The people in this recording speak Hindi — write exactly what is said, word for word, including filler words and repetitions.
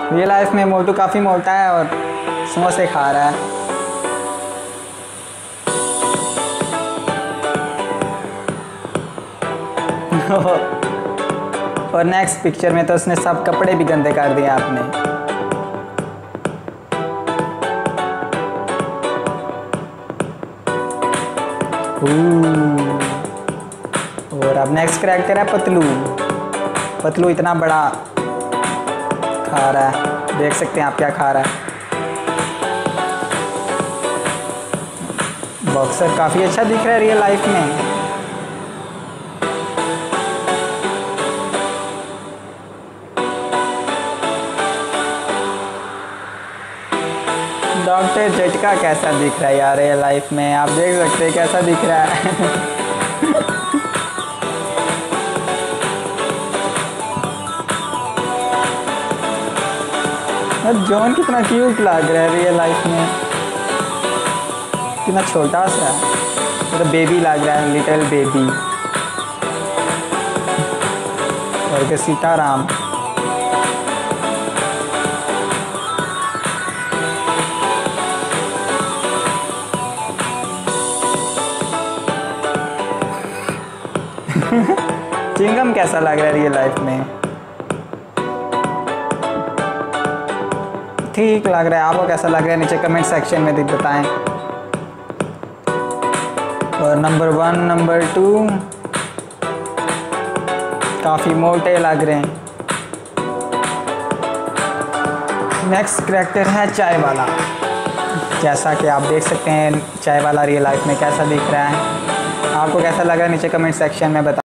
रियल लाइफ में मोटू काफ़ी मोटा है और समोसे खा रहा है। और नेक्स्ट पिक्चर में तो उसने सब कपड़े भी गंदे कर दिए आपने। और अब नेक्स्ट कैरेक्टर है पतलू। पतलू इतना बड़ा खा रहा है, देख सकते हैं आप क्या खा रहा है। बॉक्सर काफ़ी अच्छा दिख रहा है रियल लाइफ में। डॉक्टर झटका कैसा दिख रहा है यार रियल लाइफ में, आप देख सकते हैं कैसा दिख रहा है। जॉन कितना क्यूट लग रहा है रियल लाइफ में, कितना छोटा सा है, तो बेबी लग रहा है, लिटिल बेबी। और सीताराम। चिंगम कैसा लग रहा है रियल लाइफ में? ठीक लग रहा है। आपको कैसा लग रहा है नीचे कमेंट सेक्शन में बताएं। और नंबर वन नंबर टू काफ़ी मोटे लग रहे हैं। नेक्स्ट कैरेक्टर है चाय वाला। जैसा कि आप देख सकते हैं चाय वाला रियल लाइफ में कैसा दिख रहा है। आपको कैसा लगा नीचे कमेंट सेक्शन में बता